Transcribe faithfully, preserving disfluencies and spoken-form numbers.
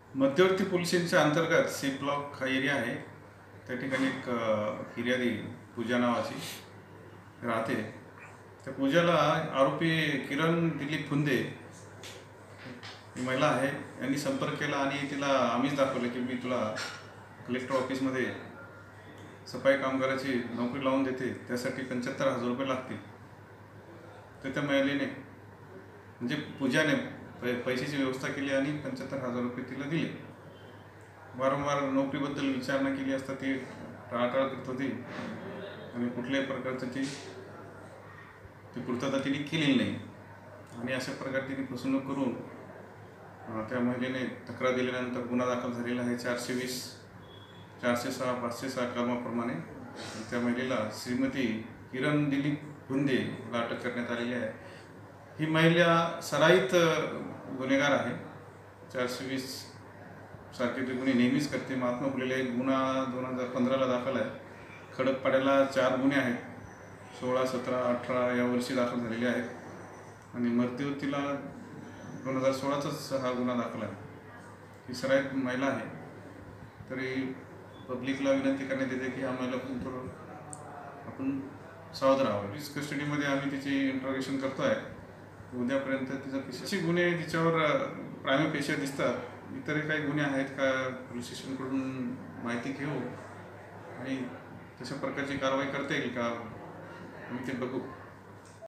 मध्यवर्ती पोलीस स्टेशनच्या अंतर्गत सी ब्लॉक हा एरिया आहे. त्या ठिकाणी एक फिर्यादी पूजा नावाची राहते. त्या पूजाला आरोपी किरण दिलीप फुंदे ही महिला आहे, यांनी संपर्क केला आणि तिला आम्हीच दाखवलं की मी तुला कलेक्टर ऑफिसमध्ये सफाई कामगाराची नोकरी लावून देते, त्यासाठी पंच्याहत्तर हजार रुपये लागतील. तर त्या महिलेने म्हणजे पूजाने पै पैशाची व्यवस्था केली आणि पंच्याहत्तर हजार रुपये तिला दिले. वारंवार नोकरीबद्दल विचारणा केली असता ती टाळाटाळ करत होती आणि कुठल्याही प्रकारचं ती ती पूर्तता तिने केलेली नाही. आणि अशा प्रकारे तिने फसवणूक करून त्या महिलेने तक्रार दिल्यानंतर गुन्हा दाखल झालेला आहे. चारशे वीस चारशे सहा पाचशे सहा कलमाप्रमाणे त्या महिलेला श्रीमती किरण दिलीप फुंदेला अटक करण्यात आलेली आहे. ही महिला सराईत गुन्हेगार आहे. चारशे वीस सारखे ते गुन्हे नेहमीच करते. महात्मा फुलेला एक गुन्हा दोन हजार पंधराला दाखल आहे. खडकपाड्याला चार गुन्हे आहेत, सोळा सतरा अठरा या वर्षी दाखल झालेले आहेत आणि मध्यवर्तीला दोन हजार सोळाचाच हा गुन्हा दाखल आहे. ही सराईत महिला आहे. तरी पब्लिकला विनंती करण्यात येते की हा महिला थोडं आपण सावध राहावं. पोलीस कस्टडीमध्ये आम्ही तिची इंट्रोगेशन करतो आहे. उद्यापर्यंत तिचा पिशाची गुन्हे तिच्यावर प्रायमरी पेशा दिसतात. इतरही काही गुन्हे आहेत का पोलीस स्टेशनकडून माहिती घेऊ आणि तशा प्रकारची कारवाई करता येईल का आम्ही ते बघू.